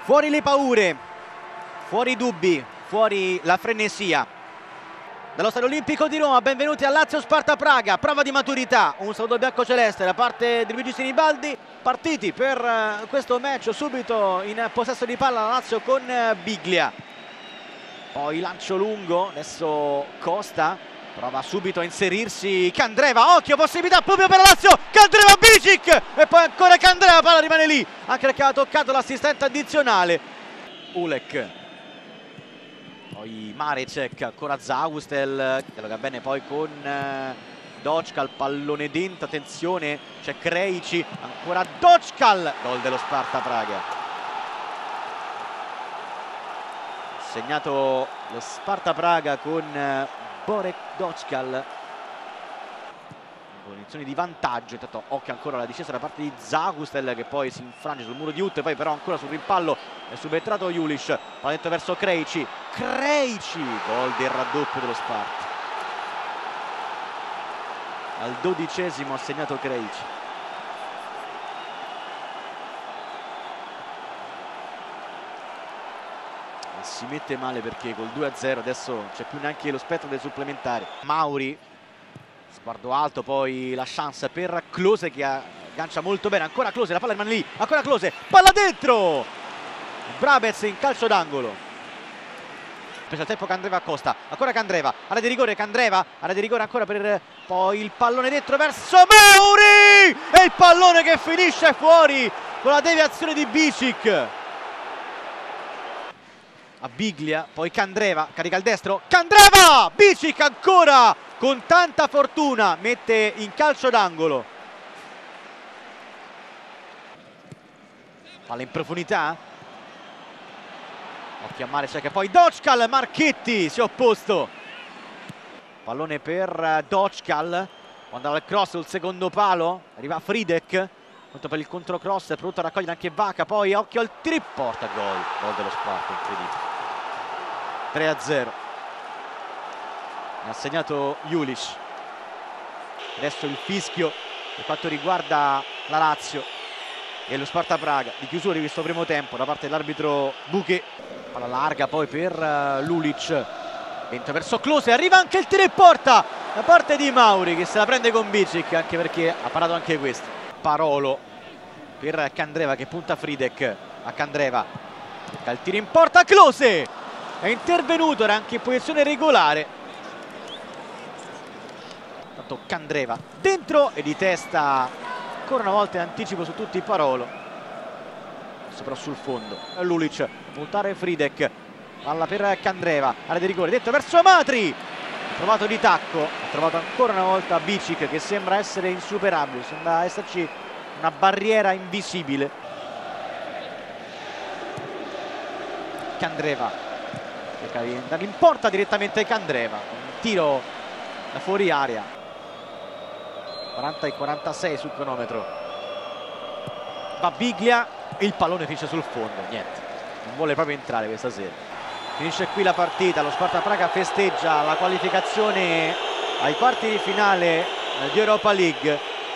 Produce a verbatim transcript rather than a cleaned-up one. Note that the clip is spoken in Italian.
Fuori le paure, fuori i dubbi, fuori la frenesia. Dallo Stadio Olimpico di Roma, benvenuti a Lazio Sparta Praga, prova di maturità, un saluto biancoceleste da parte di Luigi Sinibaldi, partiti per questo match, subito in possesso di palla la Lazio con Biglia. Poi lancio lungo, adesso Costa, prova subito a inserirsi Candreva, occhio, possibilità proprio per la Lazio, Candreva, Bicic, e poi ancora Candreva, la palla rimane lì, anche perché aveva toccato l'assistente addizionale. Ulek, poi Marecek, ancora Zaustel, che gioca bene poi con eh, Dočkal, pallone dentro, attenzione, c'è Krejci, ancora Dočkal, gol dello Sparta Praga. Segnato lo Sparta Praga con eh, Borek Dočkal, posizione di vantaggio. Intanto occhio ancora alla discesa da parte di Zaustel, che poi si infrange sul muro di Ut, poi però ancora sul rimpallo è subentrato Julic, palla dentro verso Krejci, Krejci, gol del raddoppio dello Sparta. Al dodicesimo ha segnato Krejci. Si mette male perché col due a zero adesso non c'è più neanche lo spettro del supplementare. Mauri, sguardo alto, poi la chance per Klose che aggancia molto bene, ancora Klose, la palla rimane lì, ancora Klose, palla dentro, Brabez in calcio d'angolo. Presa il tempo Candreva a Costa, ancora Candreva, area di rigore Candreva, area di rigore ancora per poi il pallone dentro verso Mauri, e il pallone che finisce fuori con la deviazione di Bicic. A Biglia, poi Candreva, carica il destro, Candreva, Bicic ancora con tanta fortuna mette in calcio d'angolo. Palla in profondità, occhio a Marecek, poi Dočkal, Marchetti si è opposto, pallone per Dočkal, può andare al cross sul secondo palo, arriva Fridek, pronto per il controcross, pronto a raccogliere anche Vaca, poi occhio al tiro, porta gol, gol dello Sparta, incredibile. tre a zero, ha segnato Julic. Adesso il fischio per quanto riguarda la Lazio e lo Sparta Praga di chiusura di questo primo tempo da parte dell'arbitro Bouquet. Palla larga poi per uh, Lulic, dentro verso Klose, arriva anche il tiro in porta da parte di Mauri che se la prende con Bicic, anche perché ha parato anche questo. Parolo per Candreva che punta Fridek a Candreva, il tiro in porta, Klose è intervenuto, era anche in posizione regolare. Tanto Candreva dentro e di testa ancora una volta in anticipo su tutti Parolo, adesso però sul fondo Lulic, puntare Fridek, palla per Candreva, area di rigore dentro verso Matri, trovato di tacco, ha trovato ancora una volta Bicic che sembra essere insuperabile, sembra esserci una barriera invisibile. Candreva cerca di andare in porta direttamente Candreva, un tiro da fuori area. quaranta e quarantasei sul cronometro, va Biglia e il pallone finisce sul fondo, niente, non vuole proprio entrare questa sera. Finisce qui la partita, lo Sparta Praga festeggia la qualificazione ai quarti di finale di Europa League.